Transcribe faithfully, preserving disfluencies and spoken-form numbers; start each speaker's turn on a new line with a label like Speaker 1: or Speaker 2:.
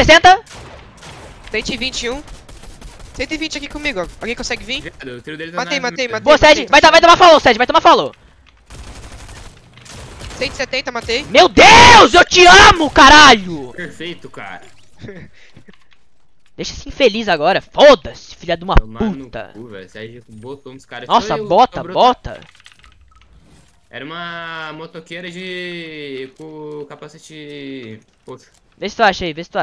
Speaker 1: sessenta.
Speaker 2: cento e vinte e um. cento e vinte aqui comigo, ó. Alguém consegue vir?
Speaker 3: Viado, o tiro dele tá
Speaker 2: Matei,
Speaker 3: na-
Speaker 2: matei, matei.
Speaker 1: Boa, Sed. Vai, vai tomar falou, Sed. Vai tomar falou.
Speaker 2: cento e setenta, matei.
Speaker 1: Meu Deus, eu te amo, caralho.
Speaker 3: Perfeito, cara.
Speaker 1: Deixa esse infeliz agora. Foda-se, filha de uma
Speaker 3: Tomar no
Speaker 1: puta.
Speaker 3: cu, velho. Sérgio botou uns caras.
Speaker 1: Nossa,
Speaker 3: Foi o-
Speaker 1: bota,
Speaker 3: sobrou-
Speaker 1: bota.
Speaker 3: Era uma motoqueira de. com capacete. Poxa.
Speaker 1: Vê se tu acha aí, vê se tu acha.